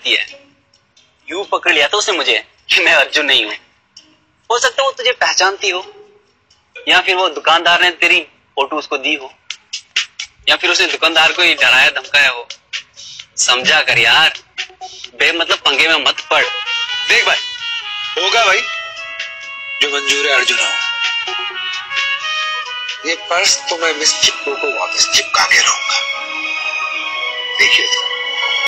करती है। यूं पकड़ लिया था उसने मुझे कि मैं अर्जुन नहीं हूं। हो सकता है वो तुझे पहचानती हो, या फिर वो दुकानदार ने तेरी फोटो उसको दी हो, या फिर उसने दुकानदार को ही डराया धमकाया हो। समझा कर यार, बेमतलब पंगे में मत पड़। देख भाई, होगा भाई जो मंजूर है अर्जुन हो। ये पर्स तो मैं मिस चिप्को को वापस चिपका के रहूंगा। देखिए